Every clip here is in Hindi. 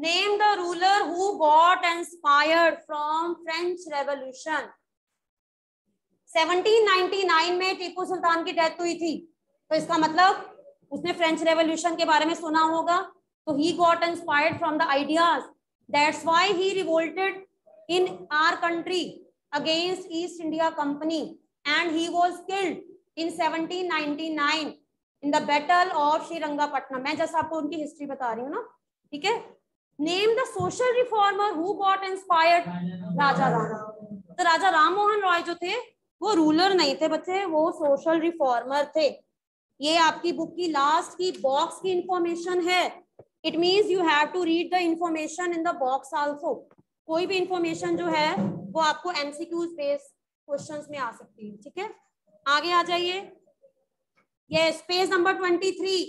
Name the ruler who got inspired from French revolution. 1799 में टीपू सुल्तान की डेथ हुई थी, तो इसका मतलब उसने फ्रेंच रेवोल्यूशन के बारे में सुना होगा। तो he got inspired from the ideas, that's why he revolted in our country against East India Company and he was killed in 1799 in the battle of Srirangapatnam. मैं जैसा आपको उनकी हिस्ट्री बता रही हूँ ना, ठीक है। Name the social reformer who got inspired, Raja Ram. तो राजा राम मोहन रॉय जो थे वो रूलर नहीं थे बच्चे, वो सोशल रिफॉर्मर थे। ये आपकी बुक की लास्ट की बॉक्स की इंफॉर्मेशन है। It means you have to read the information in the box also. कोई भी इंफॉर्मेशन जो है वो आपको एमसीक्यूज बेस्ड क्वेश्चंस में आ सकती है, ठीक है। आगे आ जाइए। Yes, page number 23।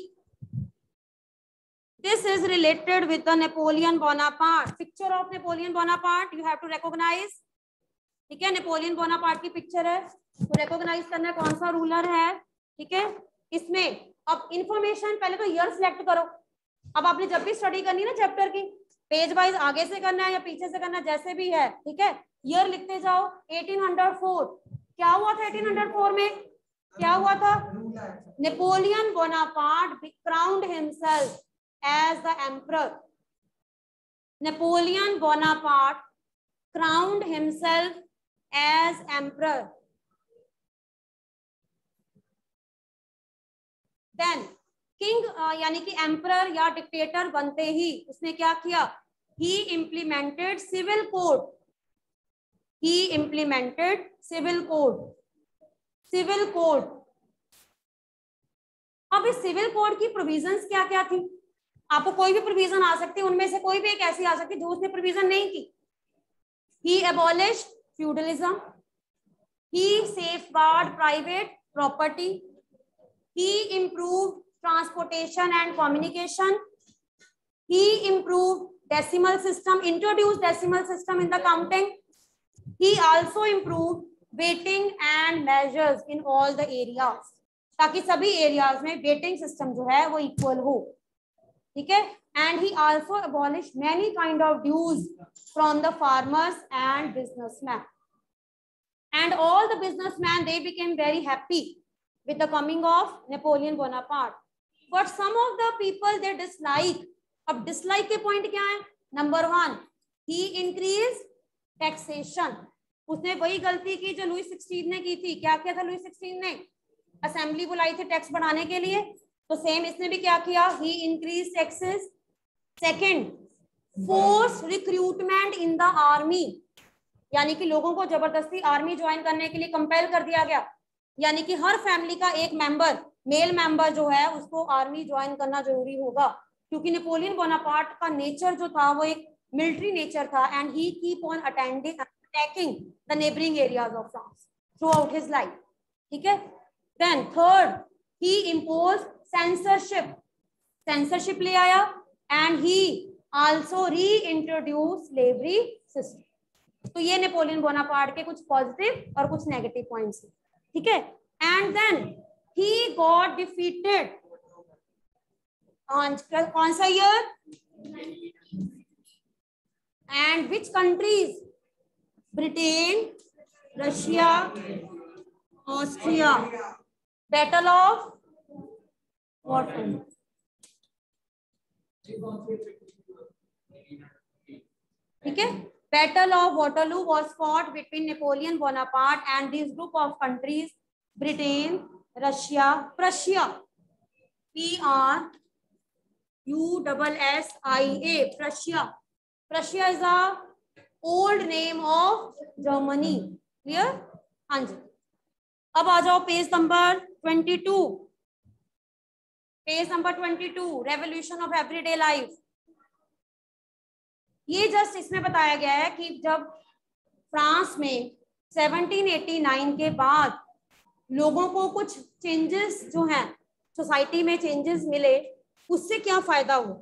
This is related with the Napoleon Bonaparte. Picture of Napoleon Bonaparte you have to recognize. ठीक है, नेपोलियन बोनापार्ट की पिक्चर है, तो रिकॉग्नाइज करना है कौन सा रूलर है, ठीक है। इसमें अब इंफॉर्मेशन पहले तो ईयर सिलेक्ट करो। अब आपने जब भी स्टडी करनी है ना चैप्टर की, पेज वाइज आगे से करना है या पीछे से करना है, जैसे भी है, ठीक है। ईयर लिखते जाओ। 1804 क्या हुआ था? 1804 में क्या हुआ था? Napoleon Bonaparte crowned himself as the emperor. Napoleon Bonaparte crowned himself as emperor. Then king यानी कि emperor या dictator बनते ही उसने क्या किया? He implemented civil code. He implemented civil code. Civil code. अब इस सिविल कोड की प्रोविजंस क्या क्या थी? आपको कोई भी प्रोविजन आ सकती है, उनमें से कोई भी एक ऐसी आ सकती है जो उसने प्रोविजन नहीं की। He abolished feudalism. He safeguarded private property. He improved transportation and communication. He improved decimal system, introduced decimal system in the counting. He also improved weighting and measures in all the areas, ताकि सभी एरियाज में वेटिंग सिस्टम जो है वो इक्वल हो, ठीक है। And he also abolished many kind of dues from the farmers and businessmen, and all the businessmen they became very happy with the coming of Napoleon Bonaparte. But some of the people they dislike. अब dislike के point क्या है? Number 1, he increased taxation. उसने वही गलती की जो लुई 16 ने की थी। क्या किया था लुई 16 ने? असेंबली बुलाई थी टैक्स बढ़ाने के लिए, तो सेम इसने भी क्या किया? He increase taxes. Second, force recruitment in the army, यानी कि लोगों को जबरदस्ती आर्मी ज्वाइन करने के लिए कंपेल कर दिया गया। यानी कि हर फैमिली का एक मेंबर, मेल मेंबर जो है उसको आर्मी ज्वाइन करना जरूरी होगा, क्योंकि नेपोलियन बोनापार्ट का नेचर जो था वो एक मिलिट्री नेचर था। And he keep on attacking the neighbouring areas of France throughout his life, ठीक है। Then third, he imposed censorship. Censorship ले आया, and he also reintroduced slavery system. तो ये नेपोलियन बोनापार्ट के कुछ पॉजिटिव और कुछ नेगेटिव पॉइंट्स हैं, ठीक है। And then he got defeated on कौन सा year? And which countries? Britain, Russia, Austria. Battle of Waterloo. ठीक है, Battle of Waterloo was fought between Napoleon Bonaparte and this group of countries: Britain, Russia, Prussia. Prussia. Prussia. Prussia is a old name of Germany. Clear? हाँ जी। अब आ जाओ page number 22। Page number 22, revolution of everyday life. ये जस्ट इसमें बताया गया है कि जब फ्रांस में 1789 के बाद लोगों को कुछ चेंजेस जो हैं सोसाइटी में चेंजेस मिले, उससे क्या फायदा हुआ।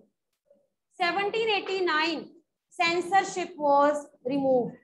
1789 सेंसरशिप वाज रिमूव्ड।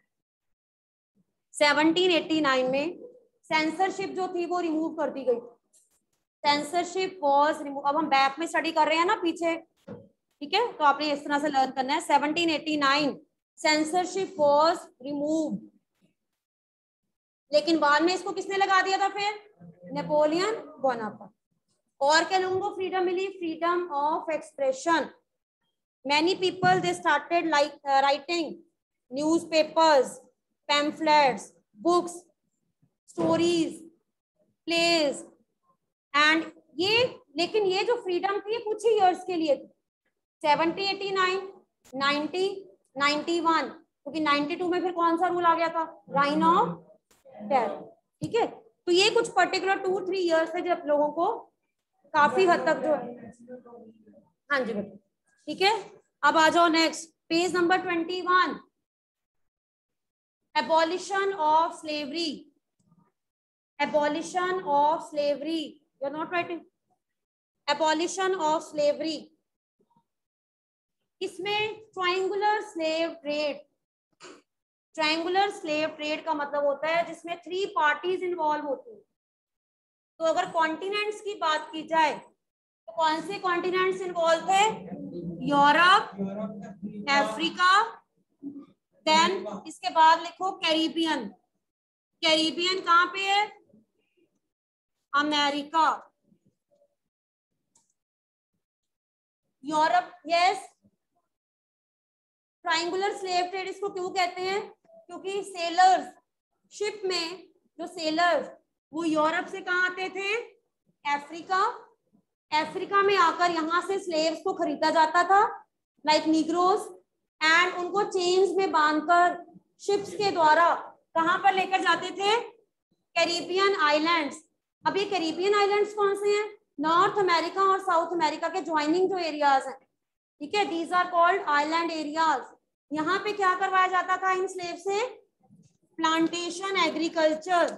1789 में सेंसरशिप जो थी वो रिमूव कर दी गई। Censorship was remove. अब हम बैक में स्टडी कर रहे हैं ना, पीछे ठीक है, तो आपने इस तरह से लर्न करना है। 1789 सेंसरशिप वॉज रिमूव, लेकिन बाद में इसको किसने लगा दिया था फिर? Napoleon Bonaparte. और क्या लोगों को फ्रीडम मिली? Freedom of expression. Many people they started like writing newspapers, pamphlets, books, stories, plays and ये, लेकिन ये जो फ्रीडम थी ये कुछ ही ईयर्स के लिए थी। 70, 89, 90, 91, क्योंकि 92 में फिर कौन सा रूल आ गया था? Reign of terror. ठीक है, तो ये कुछ पर्टिकुलर 2-3 ईयर्स है जब लोगों को काफी हद तक जो है, हाँ जी बेटा, ठीक है। अब आ जाओ next page number 21, abolition of slavery. Abolition of slavery, you are not writing. Abolition of slavery, इसमें triangular slave trade. Triangular slave trade का मतलब होता है जिसमें 3 पार्टीज इन्वॉल्व होती हैं। तो अगर कॉन्टिनेंट्स की बात की जाए तो कौन से कॉन्टिनेंट्स इन्वॉल्व थे? यूरोप, अफ्रीका, देन इसके बाद लिखो कैरिबियन। कैरिबियन कहाँ पे है? America. Europe, yes. Triangular slave trade इसको क्यों कहते हैं? क्योंकि सेलर्स, शिप में जो सेलर्स, वो यूरोप से कहाँ आते थे? अफ्रीका। अफ्रीका में आकर यहाँ से स्लेव्स को खरीदा जाता था, लाइक नीग्रोस, एंड उनको चेन्स में बांधकर शिप्स के द्वारा कहाँ पर लेकर जाते थे? Caribbean islands. अब ये कैरिबियन आइलैंड्स कौन से हैं? नॉर्थ अमेरिका और साउथ अमेरिका के ज्वाइनिंग जो एरियाज हैं, ठीक है, these are called island areas. यहाँ पे क्या करवाया जाता था इन स्लेव से? Plantation agriculture,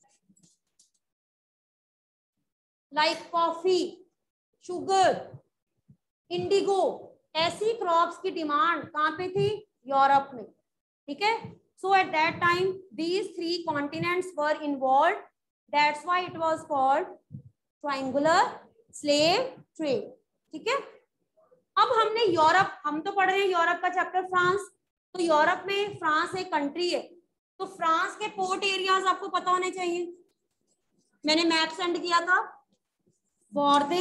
like coffee, sugar, indigo, ऐसी क्रॉप्स की डिमांड कहाँ पे थी? यूरोप में। ठीक है, so at that time these 3 continents were involve, that's why it was called triangular slave trade. ठीक है, अब हमने यूरोप, हम तो पढ़ रहे हैं यूरोप का चैप्टर फ्रांस, तो यूरोप में फ्रांस एक कंट्री है, तो फ्रांस के पोर्ट एरियाज आपको पता होने चाहिए। मैंने मैप सेंड किया था, बॉर्दे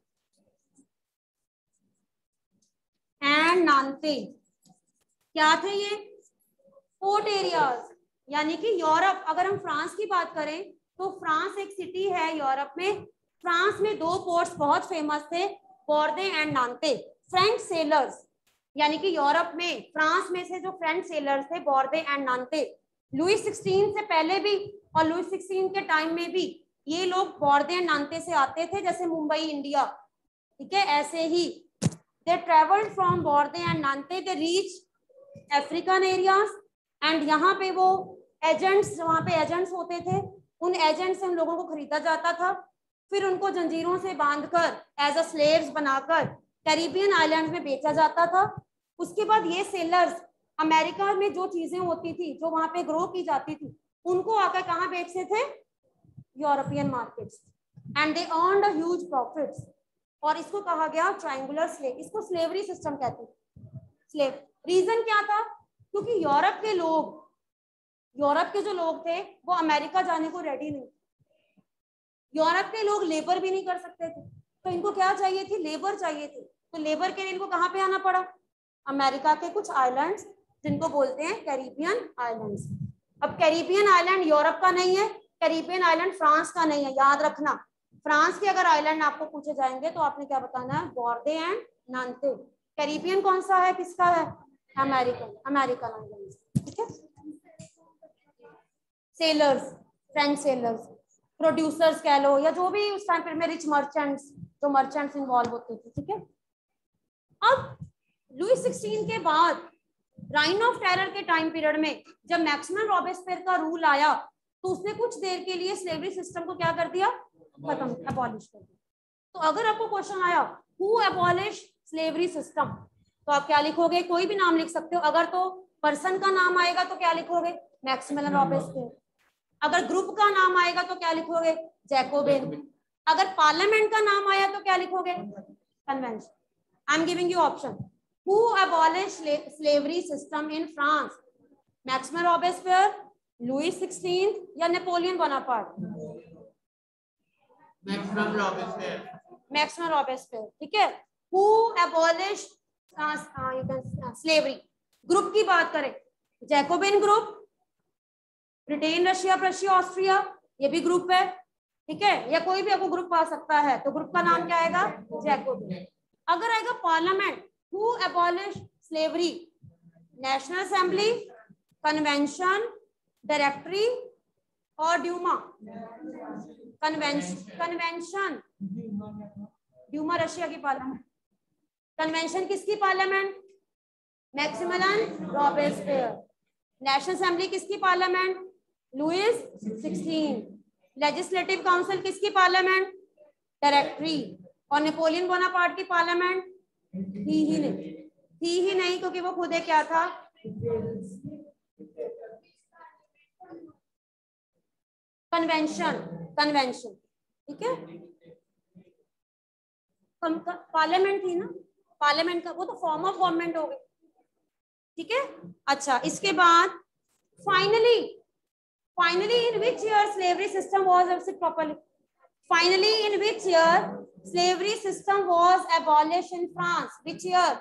एंड नांते, क्या थे ये? Port areas. यानी कि यूरोप, अगर हम फ्रांस की बात करें तो फ्रांस एक सिटी है यूरोप में। फ्रांस में 2 पोर्ट्स बहुत फेमस थे, Bordeaux and Nantes. French sailors, यानी कि यूरोप में फ्रांस में से जो फ्रेंच सेलर्स थे, बॉर्दे एंड नांते, लुई 16 से पहले भी और लुई 16 के टाइम में भी ये लोग बॉर्दे एंड नांते से आते थे, जैसे मुंबई इंडिया। ठीक है, ऐसे ही they traveled from Borde and Nante, they reached African areas, and यहाँ पे वो एजेंट्स, वहाँ पे एजेंट्स होते थे, उन एजेंट्स से उन लोगों को खरीदा जाता था, फिर उनको जंजीरों से बांधकर एज अ स्लेव्स बनाकर कैरिबियन आइलैंड में बेचा जाता था। उसके बाद ये सेलर्स अमेरिका में जो चीजें होती थी, जो वहाँ पे ग्रो की जाती थी, उनको आकर कहाँ बेचते थे? European markets, and they earned a huge profits. और इसको कहा गया ट्रायंगुलर स्लेव, इसको स्लेवरी सिस्टम कहते हैं। स्लेव, रीजन क्या था? क्योंकि यूरोप के लोग, यूरोप के जो लोग थे वो अमेरिका जाने को रेडी नहीं। यूरोप के लोग लेबर भी नहीं कर सकते थे, तो इनको क्या चाहिए थी? लेबर चाहिए थी। तो लेबर के लिए इनको कहाँ पे आना पड़ा? अमेरिका के कुछ आइलैंड्स, जिनको बोलते हैं कैरिबियन आइलैंड्स। अब कैरिबियन आइलैंड यूरोप का नहीं है, कैरिबियन आइलैंड फ्रांस का नहीं है, याद रखना। फ्रांस के अगर आइलैंड आपको पूछे जाएंगे तो आपने क्या बताना है? बॉर्दे एंड नांते। कैरिबियन कौन सा है, किसका है? American, American island. ठीक है, सेलर्स, फ्रेंच सेलर्स, प्रोड्यूसर्स कह लो, या जो भी उस टाइम पर में रिच मर्चेंट्स, जो मर्चेंट्स इन्वॉल्व होते थे। ठीक है, अब लुई 16 के बाद राइन ऑफ टेरर के टाइम पीरियड में जब मैक्सिमम रॉबेस्पियर का रूल आया, तो उसने कुछ देर के लिए स्लेवरी सिस्टम को क्या कर दिया? खत्म, अबॉलिश कर दिया। तो अगर आपको क्वेश्चन आया हु अबॉलिश स्लेवरी सिस्टम, तो आप क्या लिखोगे? कोई भी नाम लिख सकते हो। अगर तो पर्सन का नाम आएगा तो क्या लिखोगे? Maximilian Robespierre. अगर ग्रुप का नाम आएगा तो क्या लिखोगे? जैकोबिन। अगर पार्लियामेंट का नाम आया तो क्या लिखोगे? Convention. I am giving you option. Who abolish slavery system in France? Maxim Robespierre, Louis 16 या नेपोलियन बोनापार्ट? Maxim Robespierre. ठीक है. Who abolish slavery? ग्रुप की बात करें, Jacobin group, Britain, Russia, Prussia, Austria, ये भी ग्रुप है. ठीक है. या कोई भी आपको ग्रुप आ सकता है, तो ग्रुप का नाम क्या आएगा? जैकोबिन. अगर आएगा parliament, who abolish slavery? National assembly, convention, directory और ड्यूमा? कन्वेंशन. ड्यूमा रशिया की पार्लियामेंट. कन्वेंशन किसकी parliament? Maximilien Robespierre. National assembly किसकी पार्लियामेंट? लुईस 16. लेजिस्लेटिव काउंसिल किसकी पार्लियामेंट? डायरेक्टरी. और नेपोलियन बोनापार्ट की पार्लियामेंट थी ही नहीं क्योंकि वो खुद क्या था? कन्वेंशन. ठीक है. पार्लियामेंट थी ना, पार्लियामेंट का वो तो फॉर्म ऑफ गवर्नमेंट हो गई. ठीक है. अच्छा, इसके बाद finally in which year slavery system was abolished in France? Which year?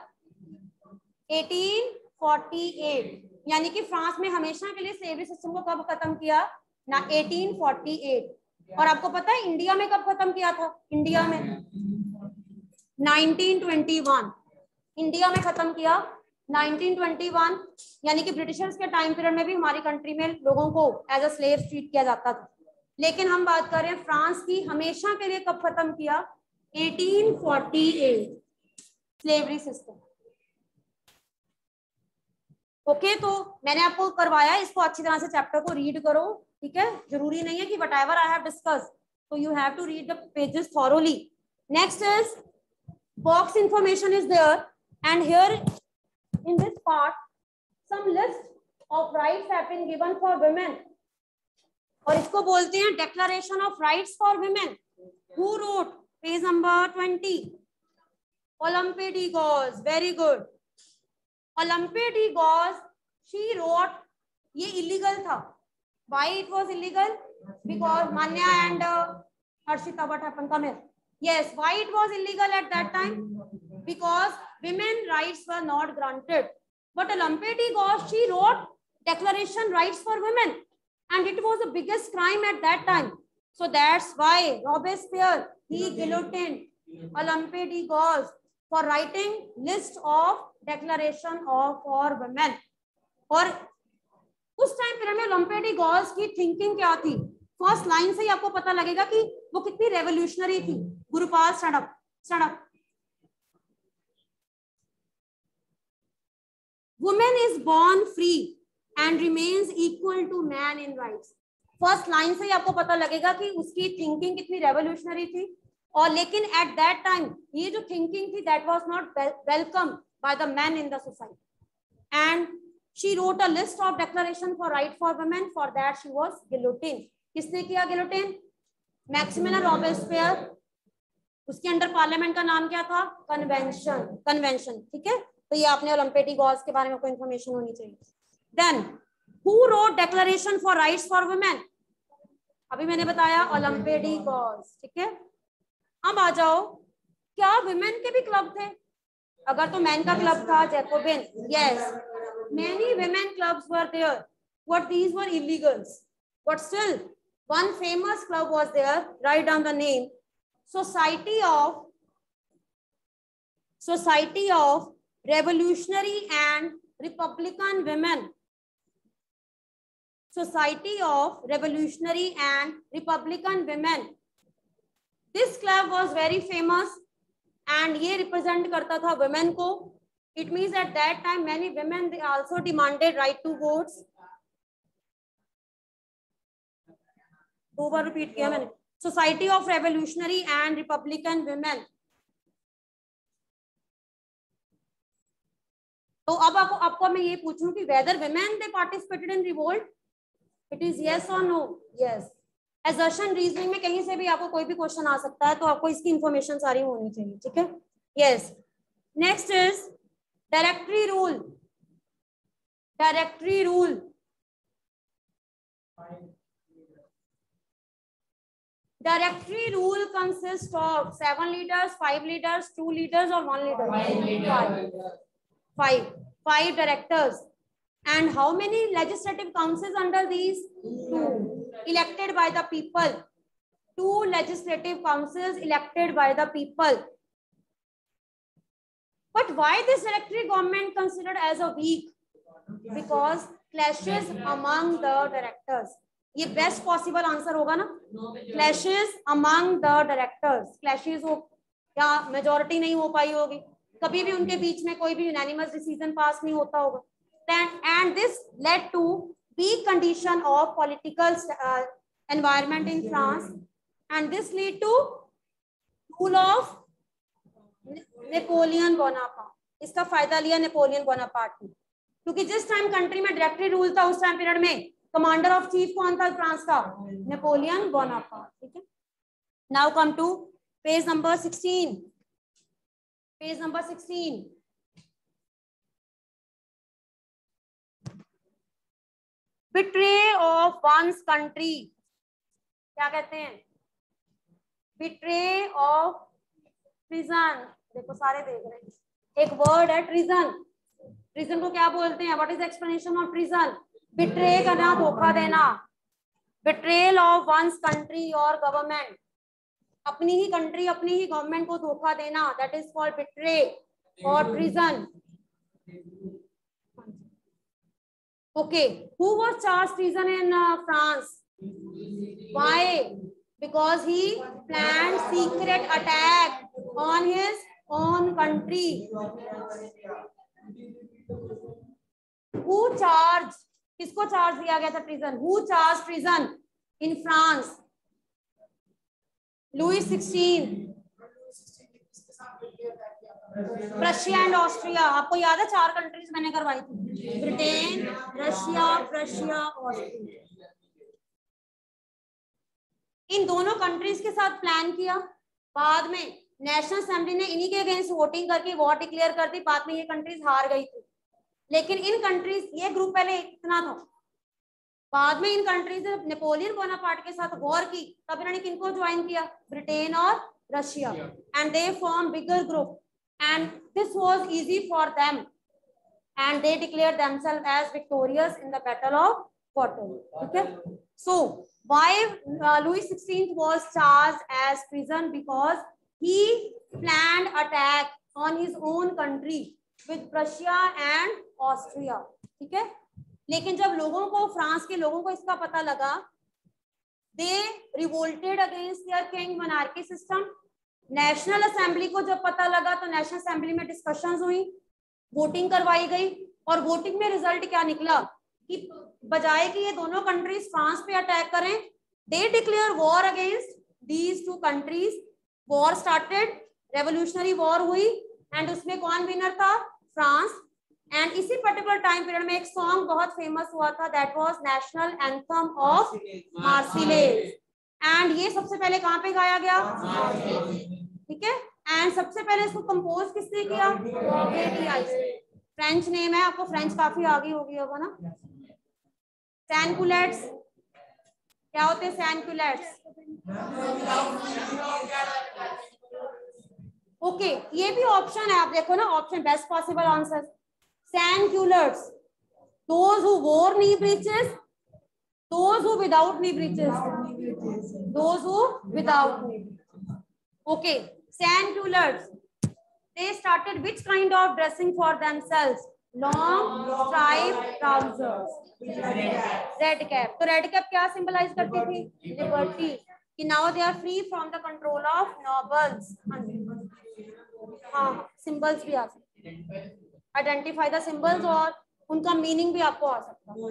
1848. यानी कि फ्रांस में हमेशा के लिए स्लेवरी सिस्टम को कब खत्म किया ना? 1848. और आपको पता है इंडिया में कब खत्म किया था? इंडिया में 1921. इंडिया में खत्म किया 1921. यानी कि ब्रिटिशर्स के टाइम पीरियड में भी हमारी कंट्री में लोगों को एज अ स्लेव ट्रीट किया जाता था. लेकिन हम बात कर रहे हैं फ्रांस की, हमेशा के लिए कब खत्म किया? 1848 स्लेवरी सिस्टम. ओके. तो मैंने आपको करवाया, इसको अच्छी तरह से चैप्टर को रीड करो. ठीक है. जरूरी नहीं है कि whatever I have discuss, तो you have to read the pages thoroughly. Next is box information is there and here in this part some list of rights have been given for women. और इसको बोलते हैं Declaration of Rights for Women. Who wrote? Page number 20. Olympe de Gauze. Very good. Olympe de Gauze, she wrote. ये illegal था. Why it was illegal? Because Manya and Harshita, what happened? Come here. Yes. Why it was illegal at that time? Because women rights were not granted. But Olympe de Gauze, she wrote Declaration Rights for Women, and it was the biggest crime at that time. So that's why Robespierre, he guillotined Olympe de Gauze for writing list of Declaration of for Women. और उस टाइम पीरियड में Olympe de Gauze की थिंकिंग क्या थी? फर्स्ट लाइन से ही आपको पता लगेगा कि वो कितनी रेवोल्यूशनरी थी. Gurupal, stand up. Woman is born free and remains equal to man in rights. First line से ही आपको पता लगेगा कि उसकी थिंकिंग कितनी रेवोल्यूशनरी थी. और लेकिन एट दैट टाइम ये जो थिंकिंग थी that was not welcome by the man in the society. And she wrote a list of declaration for right for women. For that she was guillotine. किसने किया गिलोटिन? Maximilien Robespierre. उसके अंडर पार्लियामेंट का नाम क्या था? कन्वेंशन. ठीक है. तो ये आपने ओलंपे डी गॉज के बारे में आपको इन्फॉर्मेशन होनी चाहिए. Then who wrote declaration for rights for women? अभी मैंने बताया ओलंपे डी गॉज. ठीक है. अब आ जाओ, क्या वुमेन के भी क्लब थे? अगर तो मैन का क्लब था Jacobin. Yes, many women clubs were there, but these were illegals. But still one famous club was there. Write down the name. Society of Revolutionary and Republican Women. Society of Revolutionary and Republican Women. This club was very famous and ये represent करता था women को. It means at that time many women they also demanded right to votes. दो बार रिपीट किया मैंने. Society of revolutionary and republican women. तो अब आपको मैं ये पूछूं कि whether women they participated in revolt? It is yes और नो? यस. असर्शन रीजनिंग में कहीं से भी आपको कोई भी क्वेश्चन आ सकता है, तो आपको इसकी इंफॉर्मेशन सारी होनी चाहिए. ठीक है. Yes. Next is directory rule. Directory rule. Directory rule consists of 7 leaders, 5 leaders, 2 leaders, or 1 leader? 5 leaders. Five directors. And how many legislative councils under these? 2. Elected by the people. 2 legislative councils elected by the people. But why this directory government considered as a weak? Because clashes among the directors. ये बेस्ट पॉसिबल आंसर होगा ना. Clashes among the directors. Clashes हो या मेजॉरिटी नहीं हो पाई होगी, कभी भी उनके बीच में कोई भी यूनानिमस डिसीजन पास नहीं होता होगा. And this led to weak condition of political environment in France, and this lead to rule of Napoleon Bonaparte. इसका फायदा लिया नेपोलियन बोनापार्ट ने, क्योंकि जिस टाइम कंट्री में डायरेक्टरी रूल था उस टाइम पीरियड में कमांडर ऑफ चीफ कौन था फ्रांस का? Napoleon Bonaparte. ठीक है. Now come to page number 16. Page number 16. Betray of one's country. क्या कहते हैं? Betray of treason. देखो सारे देख रहे हैं. एक वर्ड है ट्रीजन. ट्रीजन को क्या बोलते हैं? What is explanation of treason? Betray करना, धोखा देना. बिट्रेल ऑफ वंस कंट्री और गवर्नमेंट. अपनी ही कंट्री, अपनी ही गवर्नमेंट को धोखा देना, दैट इज कॉल्ड बिट्रे और treason. Okay. Who was charged treason in France? Why? Because he planned secret attack on his own country. Who charge, किसको चार्ज दिया गया था treason? Who charge treason in France? Louis 16. Russia and Austria. आपको याद है 4 कंट्रीज मैंने करवाई थी, ब्रिटेन, रशिया, प्रशिया, ऑस्ट्रिया. इन दोनों कंट्रीज के साथ प्लान किया. बाद में नेशनल असेंबली ने इन्हीं के अगेंस्ट वोटिंग करके वॉर डिक्लेयर कर दी. बाद में ये कंट्रीज हार गई थी. लेकिन इन कंट्रीज, ये ग्रुप पहले इतना था, बाद में इन कंट्रीज ने नेपोलियन बोनापार्ट के साथ वॉर की, तब इन्होंने किनको ज्वाइन किया? ब्रिटेन और Russia. And they form bigger group and this was easy for them and they declared themselves as victorious in the battle of Waterloo. ठीक है. So why Louis 16 was charged as treason? Because he planned attack on his own country with Prussia and Austria. ठीक है. लेकिन जब लोगों को, फ्रांस के लोगों को इसका पता लगा, they revolted against their king monarchy system. National assembly को जब पता लगा तो नेशनल असेंबली में डिस्कशंस हुई, वोटिंग करवाई गई, और वोटिंग में रिजल्ट क्या निकला कि बजाय कि ये दोनों कंट्रीज फ्रांस पे अटैक करें, they declare war against these two countries. War started, revolutionary war हुई, एंड उसमें कौन विनर था? फ्रांस. एंड इसी पर्टिकुलर टाइम पीरियड में एक सॉन्ग बहुत फेमस हुआ था, that was national anthem of Marseillaise. And ये सबसे पहले कहाँ पे गाया गया? ठीक है. एंड सबसे पहले इसको कंपोज किसने किया? फ्रेंच नेम है, आपको फ्रेंच काफी आगे हो गई होगा ना. सैनकुलेट्स. क्या होते हैं सैनकुलेट्स? ओके. ये भी ऑप्शन है, आप देखो ना, option best possible answer. Sansculottes, those who wore knee breeches, those who without knee breeches, those who without knee. Okay. Sansculottes, they started which kind of dressing for themselves? Long striped trousers. Red cap. तो रेड कैप क्या सिंबलाइज करती थी? लिबर्टी. कि now they are free from the control of nobles. हाँ, सिंबल्स भी आ सकते हैं, आइडेंटिफाई द सिंबल्स, और उनका मीनिंग भी आपको आ सकता है.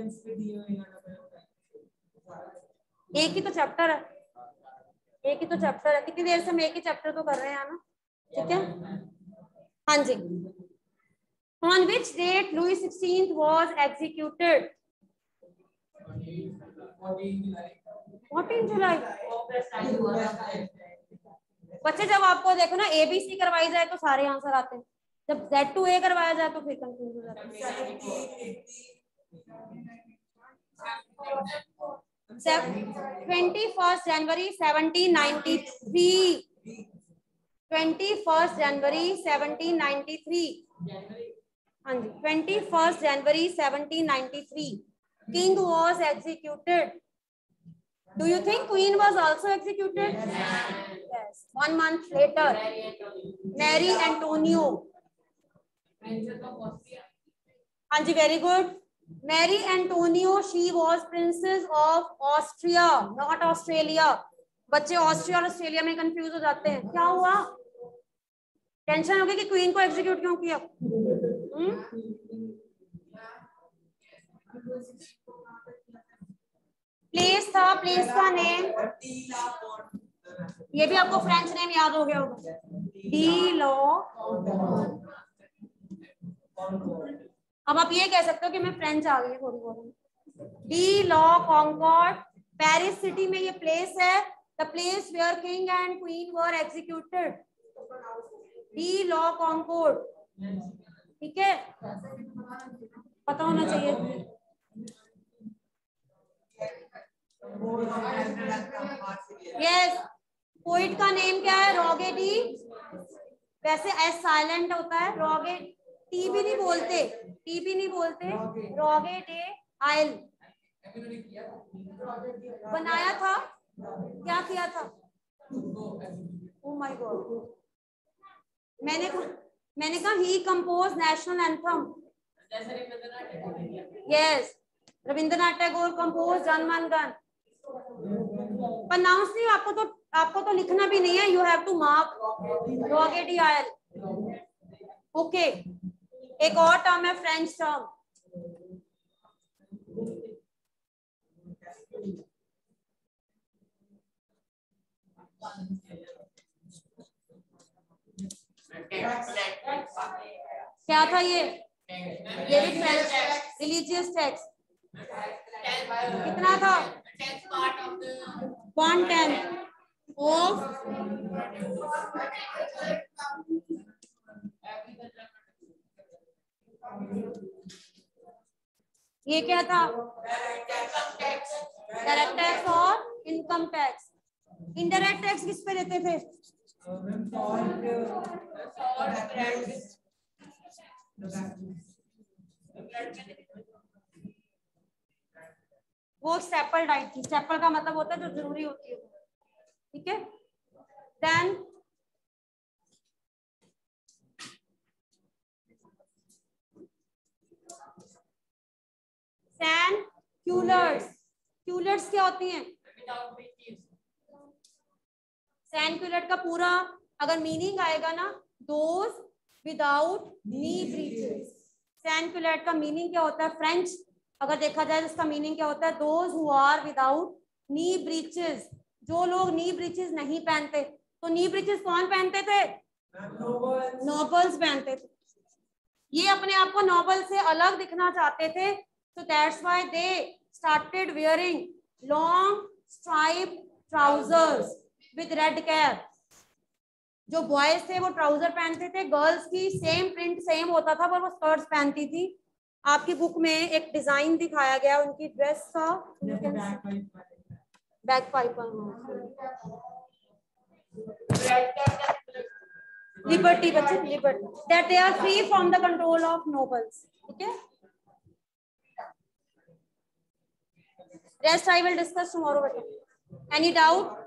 एक ही तो चैप्टर है, एक ही तो चैप्टर है. कितनी देर से हम एक ही चैप्टर तो कर रहे हैं ना. ठीक है. हाँ जी. On which date Louis XVI was executed? 14 जुलाई. बच्चे जब आपको देखो ना ABC करवाई जाए तो सारे आंसर आते हैं. जब Z2A करवाया जाए तो फिर कंफ्यूज हो जाता है। 21 जनवरी 1793, 21 जनवरी 1793, हाँ जी 21 जनवरी 1793 king was executed. Do you think Queen was also executed? Yes. 1 month later, Mary Antonio. हाँ जी, very good. Mary Antonio, she was princess of Austria, not Australia. बच्चे ऑस्ट्रिया और ऑस्ट्रेलिया में कंफ्यूज हो जाते हैं. क्या हुआ? टेंशन हो गई कि क्वीन को एग्जीक्यूट क्यों किया? प्लेस था, प्लेस का नेम, ये भी आपको फ्रेंच नेम याद हो गया होगा. De la. अब आप ये कह सकते हो कि मैं फ्रेंच आ गई थोड़ी बहुत. De la Concorde, Paris city में ये प्लेस है. The place where king and queen were executed. De la Concorde. ठीक है, पता होना चाहिए. यस. पोइट का नेम क्या है? Rouget de. वैसे एस साइलेंट होता है. रॉगे टी भी नहीं बोलते, टी भी नहीं बोलते. रॉगे डे आयल बनाया था. क्या किया था? Oh my God. मैंने कहा ही compose national anthem. Yes, Rabindranath Tagore compose Jana Gana Mana. Pronounce नहीं, आपको तो लिखना भी नहीं है. You have to mark Rouget de आयल. ओके. एक और टर्म है फ्रेंच टर्म. क्या था ये भी फ्रेंच. Religious text. कितना था? 1/10 ऑफ. ये क्या था? डायरेक्ट टैक्स और इनकम टैक्स. इनडायरेक्ट टैक्स किस पे देते थे? वो स्टेपल डाइट थी. स्टेपल का मतलब होता है जो जरूरी होती है. ठीक है. Then San क्यूलर्स. क्यूलर्स क्या होती हैं? सैन क्यूलर का पूरा अगर मीनिंग आएगा ना, those without knee breeches. Sans culotte का मीनिंग क्या होता है? फ्रेंच अगर देखा जाए तो इसका मीनिंग क्या होता है? Those who are without knee breeches. जो लोग नी ब्रीचेस नहीं पहनते. तो नी ब्रीचेस कौन पहनते थे? नोबल्स पहनते थे. ये अपने आप को नोबल से अलग दिखना चाहते थे. So that's why they started wearing long striped trousers with red cap. जो बॉयज थे वो ट्राउजर पहनते थे. गर्ल्स की सेम प्रिंट सेम होता था पर वो स्कर्ट्स पहनती थी. आपकी बुक में एक डिजाइन दिखाया गया उनकी ड्रेस का. Back piper. लिबर्टी बच्चे, liberty. That they are free from the control of nobles. ठीक है. Rest I will discuss tomorrow. Any doubt?